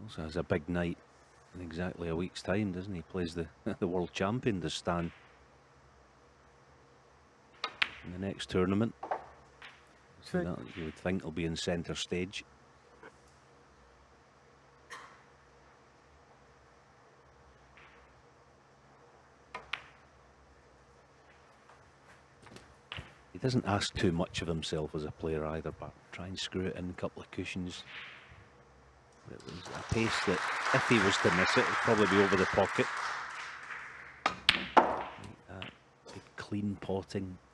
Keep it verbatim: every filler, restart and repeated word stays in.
Also has a big night in exactly a week's time, doesn't he? Plays the the world champion, does Stan, in the next tournament. So that, you would think, he'll be in centre stage. He doesn't ask too much of himself as a player either, but try and screw it in a couple of cushions. It was a pace that, if he was to miss it, it'd probably be over the pocket. Like that big clean potting